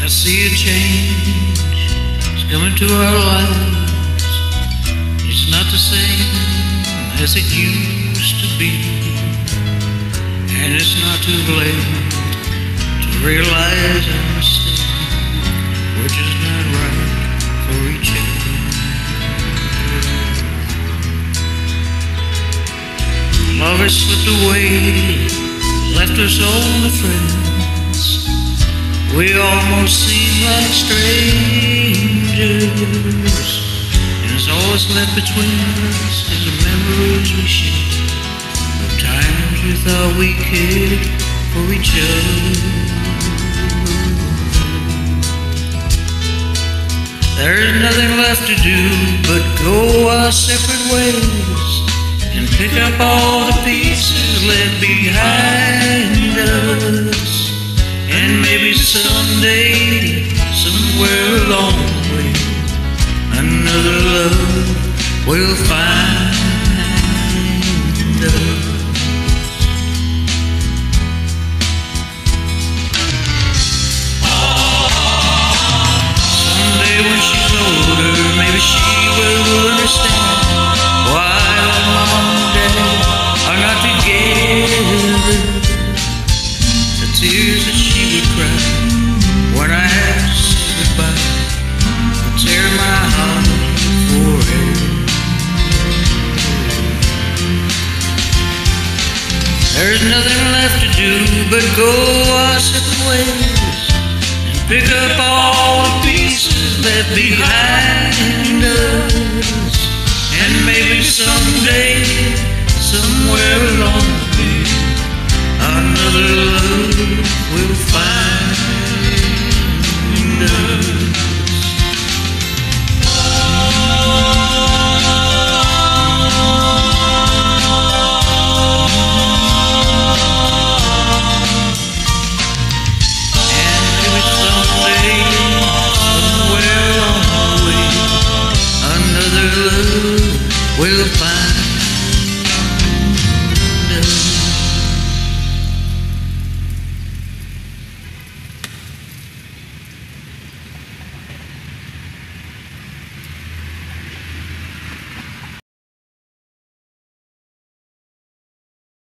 I see a change is coming to our lives. It's not the same as it used to be, and it's not too late to realize our mistake. We're just not right for each other. Love has slipped away, left us only friends. We almost seem like strangers, and it's all that's left between us is the memories we share of times we thought we cared for each other. There's nothing left to do but go our separate ways and pick up all the pieces left behind us. And maybe someday, somewhere along the way, another love will find us. Someday when she's older, maybe she will understand why mom and dad are not together. The tears that she would cry when I had to say goodbye would tear my heart forever. There's nothing left to do but go our separate ways and pick up all the pieces left behind us. And maybe someday, somewhere along the way, another love